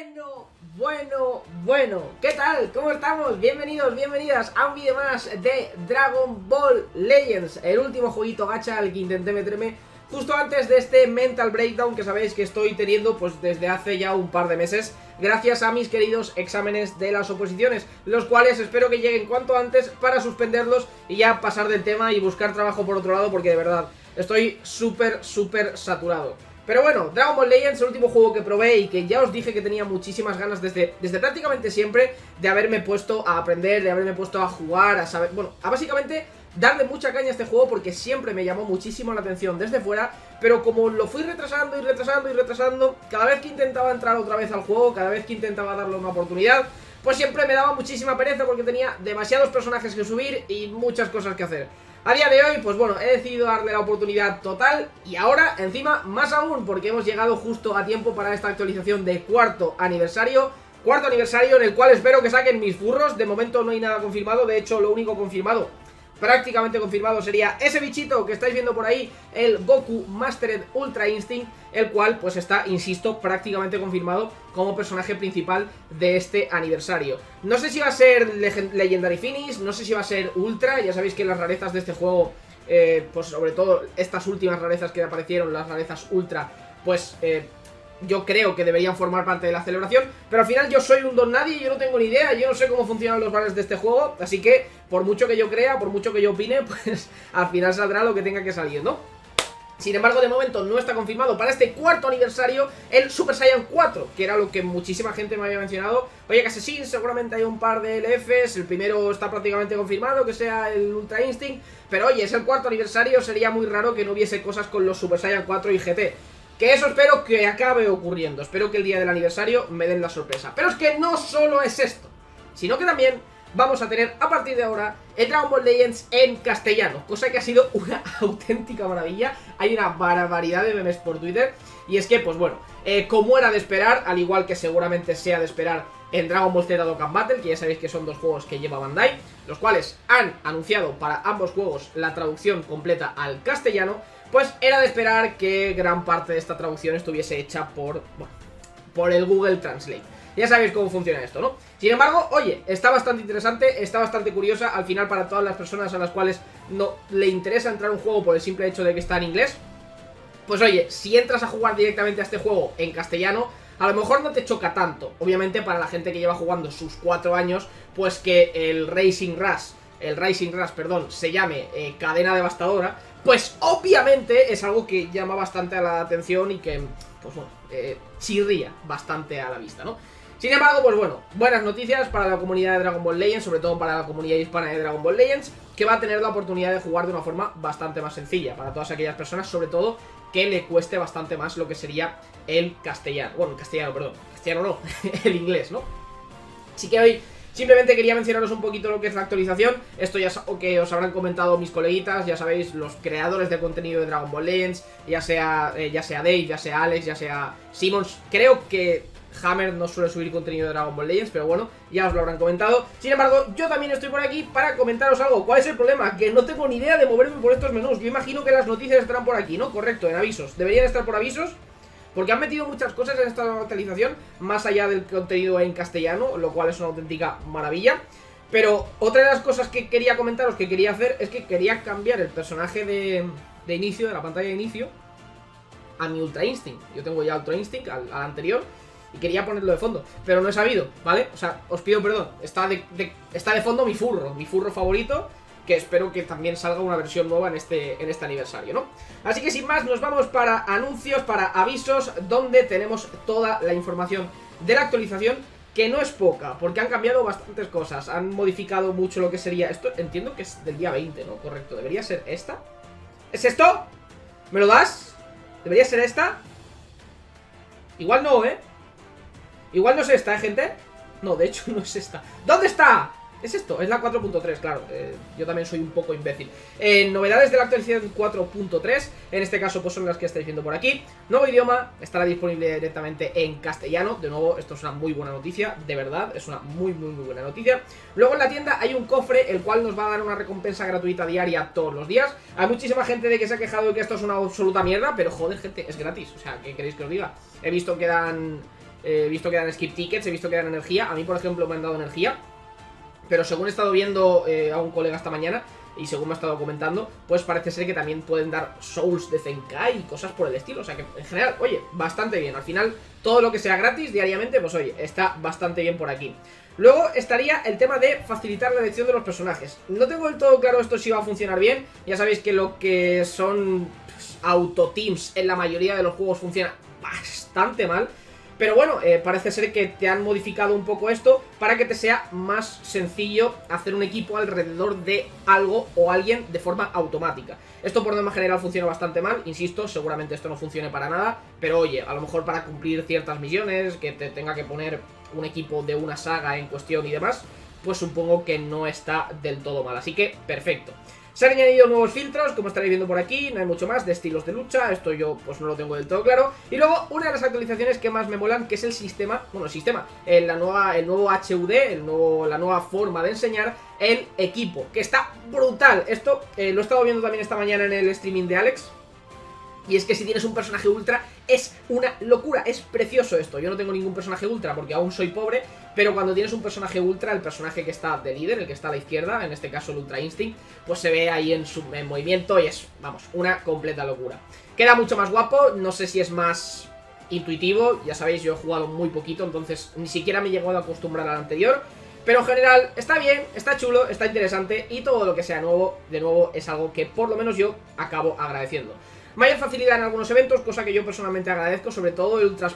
Bueno, ¿qué tal? ¿Cómo estamos? Bienvenidos, bienvenidas a un vídeo más de Dragon Ball Legends, el último jueguito gacha al que intenté meterme justo antes de este mental breakdown que sabéis que estoy teniendo pues desde hace ya un par de meses, gracias a mis queridos exámenes de las oposiciones, los cuales espero que lleguen cuanto antes para suspenderlos y ya pasar del tema y buscar trabajo por otro lado, porque de verdad estoy súper saturado. Pero bueno, Dragon Ball Legends, el último juego que probé y que ya os dije que tenía muchísimas ganas desde prácticamente siempre de haberme puesto a aprender, de haberme puesto a jugar, a saber, bueno, a básicamente darle mucha caña a este juego porque siempre me llamó muchísimo la atención desde fuera, pero como lo fui retrasando, cada vez que intentaba entrar otra vez al juego, cada vez que intentaba darle una oportunidad, pues siempre me daba muchísima pereza porque tenía demasiados personajes que subir y muchas cosas que hacer. A día de hoy, pues bueno, he decidido darle la oportunidad total y ahora, encima, más aún, porque hemos llegado justo a tiempo para esta actualización de cuarto aniversario en el cual espero que saquen mis furros. De momento no hay nada confirmado, de hecho lo único confirmado, prácticamente confirmado, sería ese bichito que estáis viendo por ahí, el Goku Mastered Ultra Instinct, el cual pues está, insisto, prácticamente confirmado como personaje principal de este aniversario. No sé si va a ser Legendary Finish, no sé si va a ser Ultra, ya sabéis que las rarezas de este juego, pues sobre todo estas últimas rarezas que aparecieron, las rarezas Ultra, pues yo creo que deberían formar parte de la celebración, pero al final yo soy un don nadie, yo no tengo ni idea, yo no sé cómo funcionan los banners de este juego, así que por mucho que yo crea, por mucho que yo opine, pues al final saldrá lo que tenga que salir, ¿no? Sin embargo, de momento no está confirmado para este cuarto aniversario el Super Saiyan 4, que era lo que muchísima gente me había mencionado. Oye, que sí, seguramente hay un par de LFs, el primero está prácticamente confirmado, que sea el Ultra Instinct, pero oye, es el cuarto aniversario, sería muy raro que no hubiese cosas con los Super Saiyan 4 y GT. Que eso espero que acabe ocurriendo, espero que el día del aniversario me den la sorpresa. Pero es que no solo es esto, sino que también vamos a tener a partir de ahora el Dragon Ball Legends en castellano, cosa que ha sido una auténtica maravilla. Hay una barbaridad de memes por Twitter, y es que, pues bueno, como era de esperar, al igual que seguramente sea de esperar en Dragon Ball Z Dokkan Battle, que ya sabéis que son dos juegos que lleva Bandai, los cuales han anunciado para ambos juegos la traducción completa al castellano, pues era de esperar que gran parte de esta traducción estuviese hecha por el Google Translate. Ya sabéis cómo funciona esto, ¿no? Sin embargo, oye, está bastante interesante, está bastante curiosa. Al final, para todas las personas a las cuales no le interesa entrar a un juego por el simple hecho de que está en inglés, pues oye, si entras a jugar directamente a este juego en castellano, a lo mejor no te choca tanto. Obviamente para la gente que lleva jugando sus 4 años, pues que el Rising Rush, perdón, se llame Cadena Devastadora, pues obviamente es algo que llama bastante a la atención y que, pues bueno, chirría bastante a la vista, ¿no? Sin embargo, pues bueno, buenas noticias para la comunidad de Dragon Ball Legends, sobre todo para la comunidad hispana de Dragon Ball Legends, que va a tener la oportunidad de jugar de una forma bastante más sencilla, para todas aquellas personas, sobre todo, que le cueste bastante más lo que sería el castellano, bueno, el castellano, perdón, castellano no, el inglés, ¿no? Así que hoy simplemente quería mencionaros un poquito lo que es la actualización. Esto ya es algo que os habrán comentado mis coleguitas, ya sabéis, los creadores de contenido de Dragon Ball Legends, ya sea Dave, ya sea Alex, ya sea Simmons. Creo que Hammer no suele subir contenido de Dragon Ball Legends, pero bueno, ya os lo habrán comentado. Sin embargo, yo también estoy por aquí para comentaros algo. ¿Cuál es el problema? Que no tengo ni idea de moverme por estos menús. Yo imagino que las noticias estarán por aquí, ¿no? Correcto, en avisos. Deberían estar por avisos, porque han metido muchas cosas en esta actualización, más allá del contenido en castellano, lo cual es una auténtica maravilla. Pero otra de las cosas que quería comentaros, que quería hacer, es que quería cambiar el personaje de inicio, de la pantalla de inicio, a mi Ultra Instinct. Yo tengo ya Ultra Instinct al anterior y quería ponerlo de fondo, pero no he sabido, ¿vale? O sea, os pido perdón, está de fondo mi furro favorito, que espero que también salga una versión nueva en este aniversario, ¿no? Así que sin más, nos vamos para anuncios, para avisos, donde tenemos toda la información de la actualización, que no es poca, porque han cambiado bastantes cosas, han modificado mucho lo que sería esto. Entiendo que es del día 20, ¿no? Correcto, ¿debería ser esta? ¿Es esto? ¿Me lo das? ¿Debería ser esta? Igual no, ¿eh? Igual no es esta, ¿eh, gente? No, de hecho no es esta. ¿Dónde está? Es esto, es la 4.3, claro, yo también soy un poco imbécil. Novedades de la actualización 4.3, en este caso pues son las que estáis viendo por aquí. Nuevo idioma, estará disponible directamente en castellano. De nuevo, esto es una muy buena noticia, de verdad, es una muy buena noticia. Luego en la tienda hay un cofre, el cual nos va a dar una recompensa gratuita diaria todos los días. Hay muchísima gente de que se ha quejado de que esto es una absoluta mierda, pero joder, gente, es gratis, o sea, ¿qué queréis que os diga? He visto que dan He visto que dan skip tickets, he visto que dan energía. A mí, por ejemplo, me han dado energía. Pero según he estado viendo a un colega esta mañana, y según me ha estado comentando, pues parece ser que también pueden dar souls de Zenkai y cosas por el estilo. O sea que, en general, oye, bastante bien. Al final, todo lo que sea gratis diariamente, pues oye, está bastante bien por aquí. Luego estaría el tema de facilitar la elección de los personajes. No tengo del todo claro esto si va a funcionar bien. Ya sabéis que lo que son pues, auto-teams en la mayoría de los juegos funciona bastante mal. Pero bueno, parece ser que te han modificado un poco esto para que te sea más sencillo hacer un equipo alrededor de algo o alguien de forma automática. Esto por norma general funciona bastante mal, insisto, seguramente esto no funcione para nada, pero oye, a lo mejor para cumplir ciertas misiones, que te tenga que poner un equipo de una saga en cuestión y demás, pues supongo que no está del todo mal, así que perfecto. Se han añadido nuevos filtros, como estaréis viendo por aquí, no hay mucho más, de estilos de lucha, esto yo pues no lo tengo del todo claro. Y luego, una de las actualizaciones que más me molan, que es el sistema, el nuevo HUD, la nueva forma de enseñar el equipo, que está brutal. Esto lo he estado viendo también esta mañana en el streaming de Alex. Y es que si tienes un personaje ultra es una locura, es precioso esto. Yo no tengo ningún personaje ultra porque aún soy pobre, pero cuando tienes un personaje ultra, el personaje que está de líder, el que está a la izquierda, en este caso el Ultra Instinct, pues se ve ahí en movimiento y es, vamos, una completa locura. Queda mucho más guapo, no sé si es más intuitivo, ya sabéis, yo he jugado muy poquito, entonces ni siquiera me he llegado a acostumbrar al anterior. Pero en general está bien, está chulo, está interesante y todo lo que sea nuevo, de nuevo, es algo que por lo menos yo acabo agradeciendo. Mayor facilidad en algunos eventos, cosa que yo personalmente agradezco, sobre todo el Ultra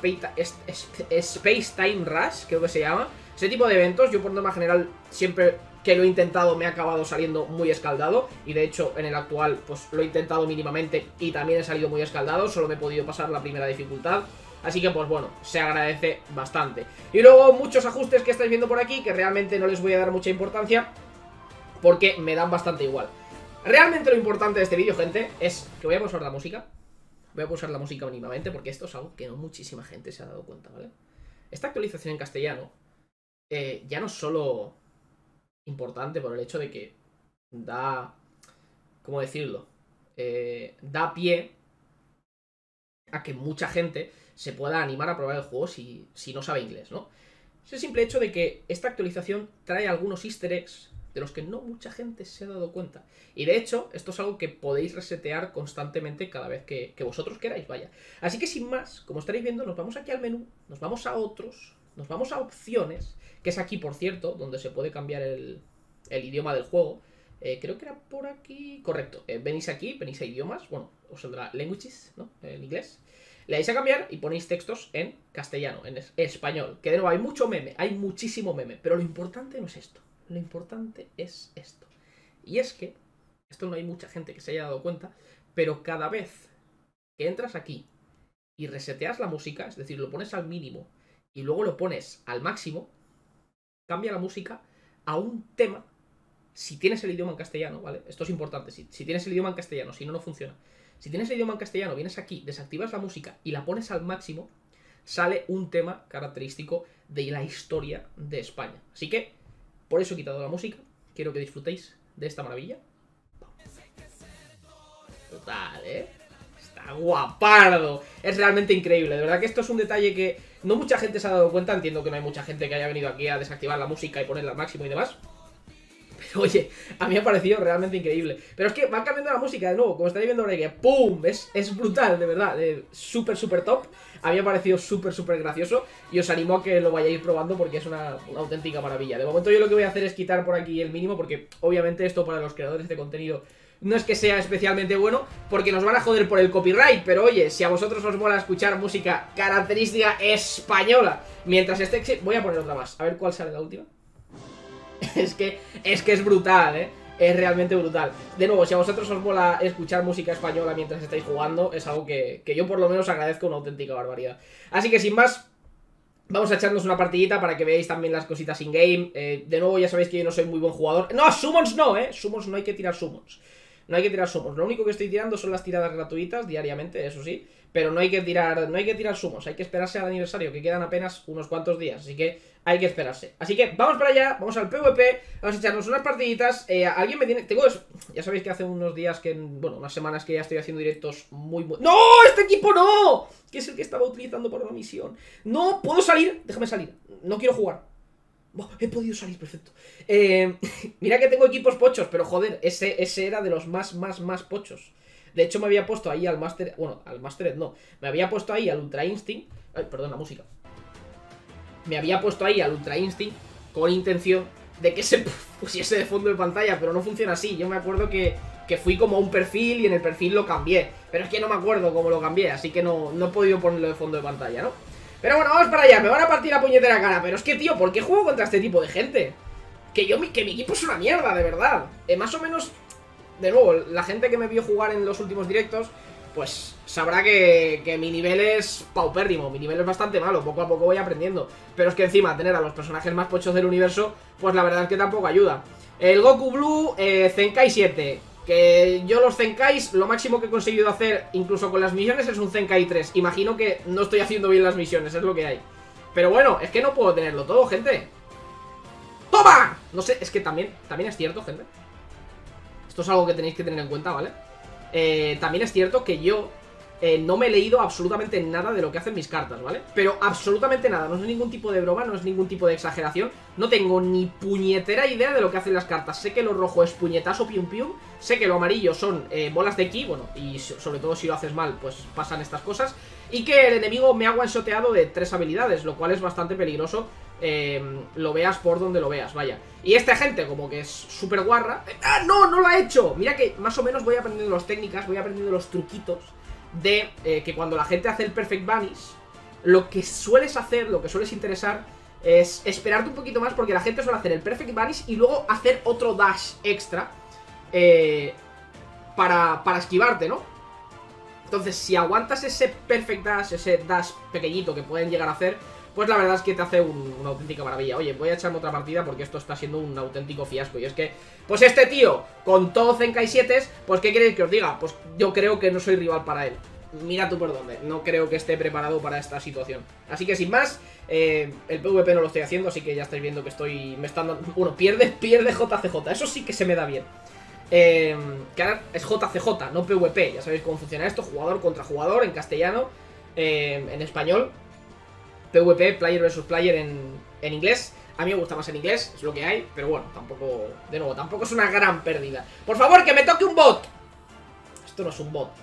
Space Time Rush, creo que se llama. Ese tipo de eventos, yo por norma general siempre que lo he intentado me ha acabado saliendo muy escaldado. Y de hecho en el actual pues lo he intentado mínimamente y también he salido muy escaldado, solo me he podido pasar la primera dificultad. Así que pues bueno, se agradece bastante. Y luego muchos ajustes que estáis viendo por aquí, que realmente no les voy a dar mucha importancia porque me dan bastante igual. Realmente lo importante de este vídeo, gente, es que voy a pausar la música. Voy a pausar la música mínimamente porque esto es algo que no muchísima gente se ha dado cuenta, ¿vale? Esta actualización en castellano ya no es solo importante por el hecho de que da... ¿cómo decirlo? Da pie a que mucha gente se pueda animar a probar el juego si no sabe inglés, ¿no? Es el simple hecho de que esta actualización trae algunos easter eggs de los que no mucha gente se ha dado cuenta. Y de hecho, esto es algo que podéis resetear constantemente cada vez que vosotros queráis, vaya. Así que sin más, como estaréis viendo, nos vamos aquí al menú, nos vamos a otros, nos vamos a opciones, que es aquí, por cierto, donde se puede cambiar el idioma del juego. Creo que era por aquí, correcto. Venís aquí, venís a idiomas, bueno, os saldrá languages, ¿no? En inglés. Le dais a cambiar y ponéis textos en castellano, en español. Que de nuevo, hay mucho meme, hay muchísimo meme, pero lo importante no es esto. Lo importante es esto. Y es que, esto no hay mucha gente que se haya dado cuenta, pero cada vez que entras aquí y reseteas la música, es decir, lo pones al mínimo y luego lo pones al máximo, cambia la música a un tema, si tienes el idioma en castellano, ¿vale? Esto es importante, si tienes el idioma en castellano, si no, no funciona. Si tienes el idioma en castellano, vienes aquí, desactivas la música y la pones al máximo, sale un tema característico de la historia de España. Así que, por eso he quitado la música. Quiero que disfrutéis de esta maravilla. Total, ¿eh? Está guapardo. Es realmente increíble. De verdad que esto es un detalle que no mucha gente se ha dado cuenta. Entiendo que no hay mucha gente que haya venido aquí a desactivar la música y ponerla al máximo y demás. Pero oye, a mí me ha parecido realmente increíble. Pero es que va cambiando la música de nuevo. Como estáis viendo ahora que ¡pum! Es brutal, de verdad. Súper top. A mí me ha parecido súper gracioso. Y os animo a que lo vayáis probando porque es una auténtica maravilla. De momento yo lo que voy a hacer es quitar por aquí el mínimo, porque obviamente esto para los creadores de contenido no es que sea especialmente bueno, porque nos van a joder por el copyright. Pero oye, si a vosotros os mola escuchar música característica española mientras esté... Voy a poner otra más, a ver cuál sale la última. Es que es brutal, ¿eh? Es realmente brutal. De nuevo, si a vosotros os mola escuchar música española mientras estáis jugando, es algo que yo por lo menos agradezco una auténtica barbaridad. Así que sin más, vamos a echarnos una partidita para que veáis también las cositas in-game. De nuevo, ya sabéis que yo no soy muy buen jugador. No, summons no, Summons no hay que tirar summons. No hay que tirar sumos. Lo único que estoy tirando son las tiradas gratuitas diariamente, eso sí. Pero no hay que tirar sumos. Hay que esperarse al aniversario, que quedan apenas unos cuantos días. Así que hay que esperarse. Así que vamos para allá, vamos al PvP. Vamos a echarnos unas partiditas. Alguien me tiene... Ya sabéis que hace unos días que... Bueno, unas semanas que ya estoy haciendo directos muy... ¡No! ¡Este equipo no! Que es el que estaba utilizando para una misión. ¡No! ¿Puedo salir? Déjame salir. No quiero jugar. Oh, he podido salir, perfecto. Mira que tengo equipos pochos, pero joder, ese era de los más pochos. De hecho me había puesto ahí al Master... Bueno, al Mastered no. Me había puesto ahí al Ultra Instinct. Ay, perdón, la música. Me había puesto ahí al Ultra Instinct con intención de que se pusiese de fondo de pantalla, pero no funciona así. Yo me acuerdo que fui como a un perfil y en el perfil lo cambié. Pero es que no me acuerdo cómo lo cambié, así que no he podido ponerlo de fondo de pantalla, ¿no? Pero bueno, vamos para allá, me van a partir la puñetera cara. Pero es que, tío, ¿por qué juego contra este tipo de gente? Que mi equipo es una mierda, de verdad. Más o menos, de nuevo, la gente que me vio jugar en los últimos directos, pues sabrá que mi nivel es paupérrimo. Mi nivel es bastante malo, poco a poco voy aprendiendo. Pero es que encima tener a los personajes más pochos del universo, pues la verdad es que tampoco ayuda. El Goku Blue, Zenkai 7. Que yo los Zenkais, lo máximo que he conseguido hacer, incluso con las misiones, es un Zenkai 3. Imagino que no estoy haciendo bien las misiones, es lo que hay. Pero bueno, es que no puedo tenerlo todo, gente. ¡Toma! No sé, es que también es cierto, gente. Esto es algo que tenéis que tener en cuenta, ¿vale? También es cierto que yo no me he leído absolutamente nada de lo que hacen mis cartas, ¿vale? Pero absolutamente nada, no es ningún tipo de broma, no es ningún tipo de exageración. No tengo ni puñetera idea de lo que hacen las cartas. Sé que lo rojo es puñetazo pium pium, sé que lo amarillo son bolas de ki, bueno, y sobre todo si lo haces mal, pues pasan estas cosas. Y que el enemigo me ha one-shoteado de 3 habilidades, lo cual es bastante peligroso, lo veas por donde lo veas, vaya. Y esta gente como que es súper guarra. ¡Ah, no! ¡No lo ha hecho! Mira que más o menos voy aprendiendo las técnicas, voy aprendiendo los truquitos de que cuando la gente hace el Perfect Vanish, lo que sueles hacer, lo que sueles interesar es esperarte un poquito más, porque la gente suele hacer el Perfect Vanish y luego hacer otro dash extra para esquivarte, ¿no? Entonces, si aguantas ese Perfect Dash, ese dash pequeñito que pueden llegar a hacer, pues la verdad es que te hace una auténtica maravilla. Oye, voy a echarme otra partida porque esto está siendo un auténtico fiasco. Y es que, pues este tío, con todo Zenkai 7, pues ¿qué queréis que os diga? Pues yo creo que no soy rival para él. Mira tú por dónde, no creo que esté preparado para esta situación. Así que sin más, el PvP no lo estoy haciendo, así que ya estáis viendo que me están dando... Bueno, pierde JCJ, eso sí que se me da bien. Que ahora es JCJ, no PvP. Ya sabéis cómo funciona esto, jugador contra jugador en castellano, en español. PvP, player versus player en inglés. A mí me gusta más en inglés, es lo que hay. Pero bueno, tampoco, de nuevo, tampoco es una gran pérdida. Por favor, que me toque un bot. Esto no es un bot,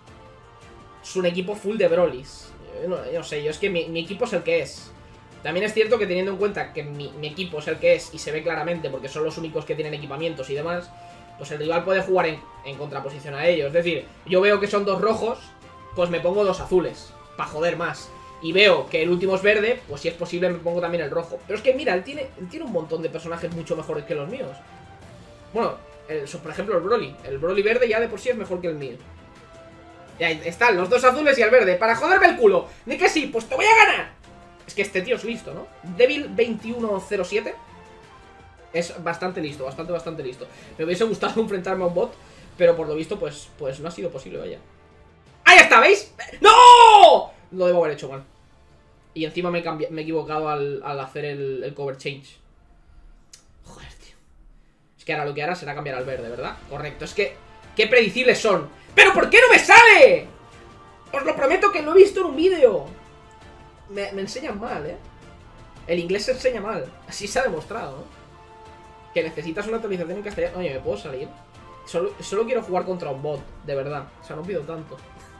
es un equipo full de Brolys. Yo no sé, yo es que mi equipo es el que es. También es cierto que teniendo en cuenta que mi equipo es el que es, y se ve claramente porque son los únicos que tienen equipamientos y demás, pues el rival puede jugar en contraposición a ellos. Es decir, yo veo que son 2 rojos, pues me pongo 2 azules, para joder más. Y veo que el último es verde, pues si es posible me pongo también el rojo. Pero es que mira, él tiene un montón de personajes mucho mejores que los míos. Bueno, por ejemplo el Broly. El Broly verde ya de por sí es mejor que el mío. Y ahí están los 2 azules y el verde, para joderme el culo. Ni que sí, pues te voy a ganar. Es que este tío es listo, ¿no? Devil 2107 es bastante listo, bastante listo. Me hubiese gustado enfrentarme a un bot, pero por lo visto pues no ha sido posible, vaya. ¡Ahí está! ¿Veis? ¡No! Lo debo haber hecho mal. Y encima me he equivocado al hacer el cover change. Joder, tío. Es que ahora lo que hará será cambiar al verde, ¿verdad? Correcto, es que... ¡Qué predecibles son! ¡Pero por qué no me sale! Os lo prometo que lo he visto en un vídeo. Me enseñan mal, ¿eh? El inglés se enseña mal. Así se ha demostrado, ¿no? Que necesitas una actualización en castellano. Oye, ¿me puedo salir? Solo quiero jugar contra un bot, de verdad. O sea, no pido tanto.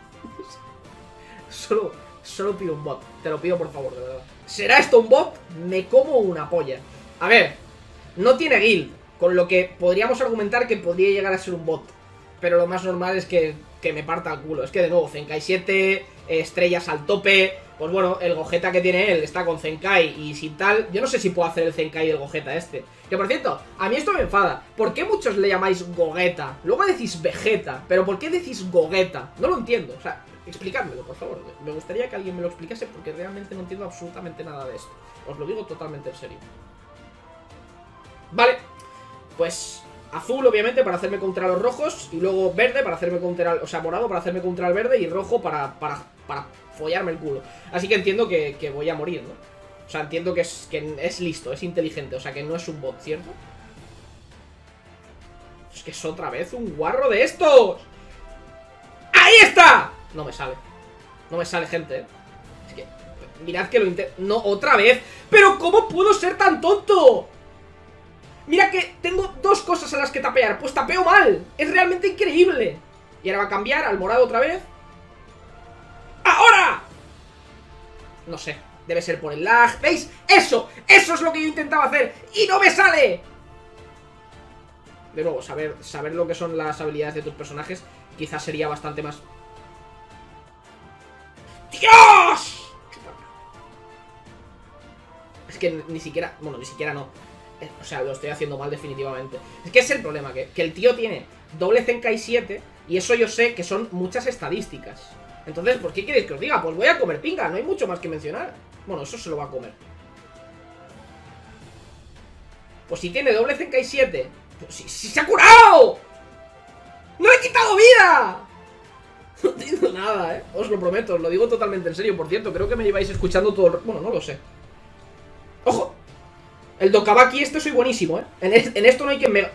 Solo pido un bot. Te lo pido por favor, de verdad. ¿Será esto un bot? Me como una polla. A ver, no tiene guild, con lo que podríamos argumentar que podría llegar a ser un bot. Pero lo más normal es que me parta el culo. Es que de nuevo, Zenkai 7, estrellas al tope. Pues bueno, el Gogeta que tiene él está con Zenkai y sin tal. Yo no sé si puedo hacer el Zenkai del Gogeta este. Que por cierto, a mí esto me enfada. ¿Por qué muchos le llamáis Gogeta? Luego decís Vegeta, pero ¿por qué decís Gogeta? No lo entiendo, o sea, explicádmelo, por favor. Me gustaría que alguien me lo explicase porque realmente no entiendo absolutamente nada de esto. Os lo digo totalmente en serio. Vale, pues azul, obviamente, para hacerme contra los rojos. Y luego verde para hacerme contra... O sea, morado para hacerme contra el verde. Y rojo para follarme el culo. Así que entiendo que voy a morir, ¿no? O sea, entiendo que es listo, es inteligente. O sea, que no es un bot, ¿cierto? Es que es otra vez un guarro de estos. ¡Ahí está! No me sale. No me sale, gente, ¿eh? Es que... Mirad que lo intento... No, otra vez. ¿Pero cómo puedo ser tan tonto? Mira que tengo dos cosas a las que tapear. Pues tapeo mal. Es realmente increíble. Y ahora va a cambiar al morado otra vez. ¡Ahora! No sé. Debe ser por el lag. ¿Veis? ¡Eso! ¡Eso es lo que yo intentaba hacer! ¡Y no me sale! De nuevo, saber lo que son las habilidades de tus personajes quizás sería bastante más... ¡Dios! Es que ni siquiera... Bueno, ni siquiera no. O sea, lo estoy haciendo mal definitivamente. Es que es el problema, que el tío tiene doble Zenkai 7 y eso yo sé que son muchas estadísticas. Entonces, ¿por qué queréis que os diga? Pues voy a comer pinga, no hay mucho más que mencionar. Bueno, eso se lo va a comer. Pues si tiene doble Zenkai 7... Pues si se ha curado. ¡No le he quitado vida! No entiendo nada, os lo prometo, os lo digo totalmente en serio. Por cierto, creo que me lleváis escuchando todo el... Bueno, no lo sé. ¡Ojo! El Dokabaki este soy buenísimo, en esto no hay quien me...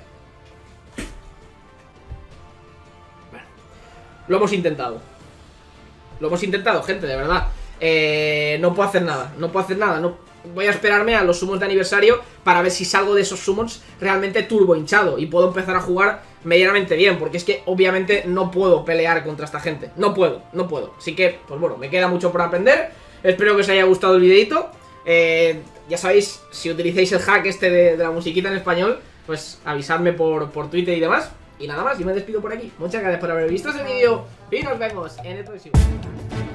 Bueno, lo hemos intentado. Lo hemos intentado, gente, de verdad. No puedo hacer nada. No puedo hacer nada. No... Voy a esperarme a los summons de aniversario para ver si salgo de esos summons realmente turbo hinchado y puedo empezar a jugar medianamente bien, porque es que obviamente no puedo pelear contra esta gente. No puedo. Así que, pues bueno, me queda mucho por aprender. Espero que os haya gustado el videito. Ya sabéis, si utilizáis el hack este de la musiquita en español, pues avisadme por Twitter y demás. Y nada más, yo me despido por aquí. Muchas gracias por haber visto este vídeo y nos vemos en el próximo.